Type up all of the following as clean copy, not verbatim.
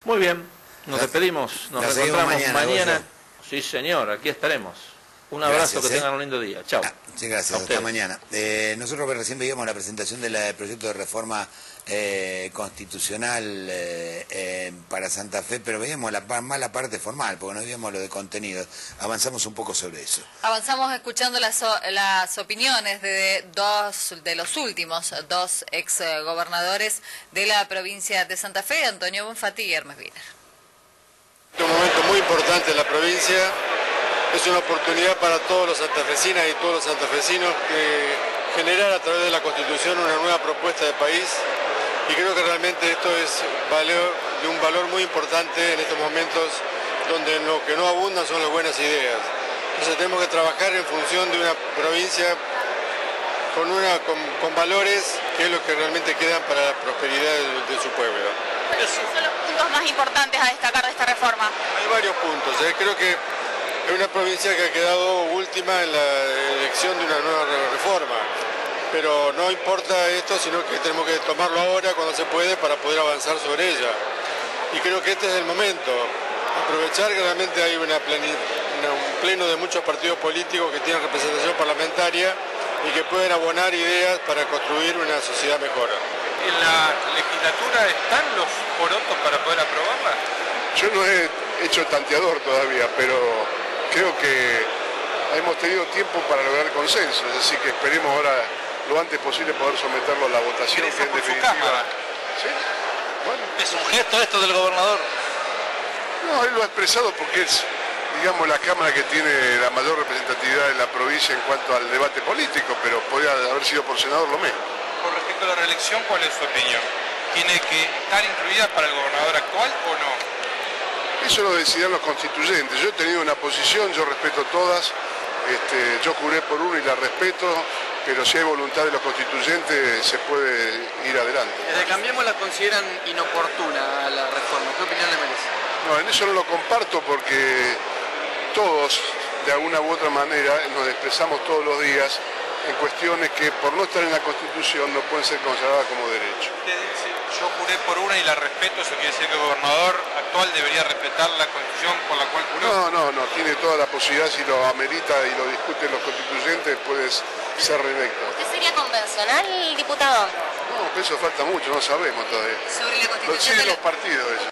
Muy bien, nos despedimos, nos reencontramos mañana. Sí, señor, aquí estaremos. Un abrazo, que tengan un lindo día. Chao. Sí, gracias, hasta mañana. Nosotros recién veíamos la presentación del proyecto de reforma constitucional para Santa Fe, pero veíamos más la parte formal, porque no veíamos lo de contenido. Avanzamos un poco sobre eso. Avanzamos escuchando las opiniones de los últimos dos ex gobernadores de la provincia de Santa Fe, Antonio Bonfatti y Hermes Wiener. Un momento muy importante en la provincia. Es una oportunidad para todos los santafesinas y todos los santafesinos generar a través de la Constitución una nueva propuesta de país, y creo que realmente esto es de un valor muy importante en estos momentos donde lo que no abundan son las buenas ideas. Entonces tenemos que trabajar en función de una provincia con valores, que es lo que realmente quedan para la prosperidad de su pueblo. ¿Cuáles son los puntos más importantes a destacar de esta reforma? Hay varios puntos. Creo que es una provincia que ha quedado última en la elección de una nueva reforma, pero no importa esto, sino que tenemos que tomarlo ahora cuando se puede para poder avanzar sobre ella. Y creo que este es el momento, aprovechar que realmente hay un pleno de muchos partidos políticos que tienen representación parlamentaria y que pueden abonar ideas para construir una sociedad mejor. ¿En la legislatura están los porotos para poder aprobarla? Yo no he hecho el tanteador todavía, pero creo que hemos tenido tiempo para lograr consensos, así que esperemos ahora lo antes posible poder someterlo a la votación, que en definitiva... ¿Sí? Bueno. ¿Es un gesto esto del gobernador? No, él lo ha expresado porque es, digamos, la Cámara que tiene la mayor representatividad en la provincia en cuanto al debate político, pero podría haber sido por senador lo mismo. Con respecto a la reelección, ¿cuál es su opinión? ¿Tiene que estar incluida para el gobernador actual o no? Eso lo decidirán los constituyentes. Yo he tenido una posición, yo respeto todas, yo juré por uno y la respeto, pero si hay voluntad de los constituyentes se puede ir adelante. Desde Cambiemos la consideran inoportuna a la reforma. ¿Qué opinión le merece? No, en eso no lo comparto porque todos, de alguna u otra manera, nos expresamos todos los días en cuestiones que por no estar en la Constitución no pueden ser consideradas como derecho. Usted dice, yo juré por una y la respeto, eso quiere decir que el gobernador actual debería respetar la Constitución por la cual juró. No, tiene toda la posibilidad, si lo amerita y lo discuten los constituyentes, puede ser reelecto. ¿Usted sería convencional, diputado? No, pero eso falta mucho, no sabemos todavía. Sobre la Constitución. Lo siguen los partidos eso.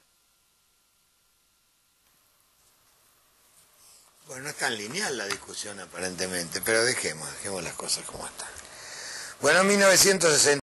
Bueno, no es tan lineal la discusión aparentemente, pero dejemos las cosas como están. Bueno, 1960.